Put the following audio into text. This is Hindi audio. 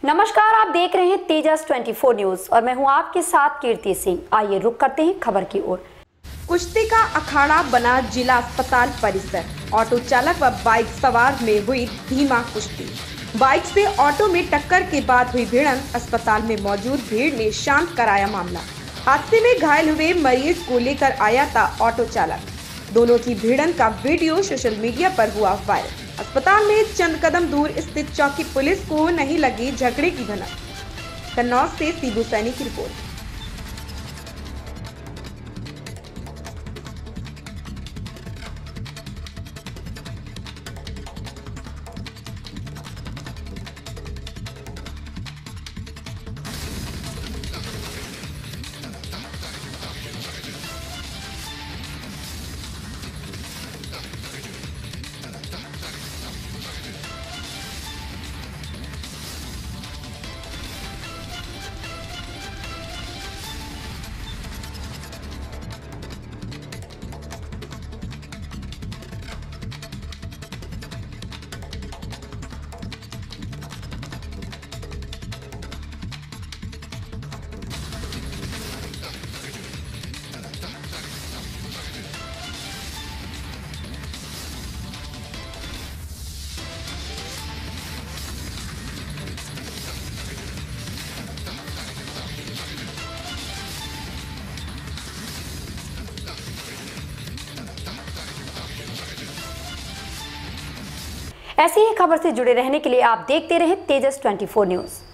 नमस्कार, आप देख रहे हैं तेजस 24 न्यूज और मैं हूं आपके साथ कीर्ति सिंह। आइए रुक करते हैं खबर की ओर। कुश्ती का अखाड़ा बना जिला अस्पताल परिसर। ऑटो चालक व बाइक सवार में हुई धीमा कुश्ती। बाइक से ऑटो में टक्कर के बाद हुई भिड़ंत। अस्पताल में मौजूद भीड़ ने शांत कराया मामला। हादसे में घायल हुए मरीज को लेकर आया था ऑटो चालक। दोनों की भिड़ंत का वीडियो सोशल मीडिया पर हुआ वायरल। अस्पताल में चंद कदम दूर स्थित चौकी पुलिस को नहीं लगी झगड़े की भनक। कन्नौज से सीबू सैनी की रिपोर्ट। ऐसी ही खबर से जुड़े रहने के लिए आप देखते रहें तेजस 24 न्यूज।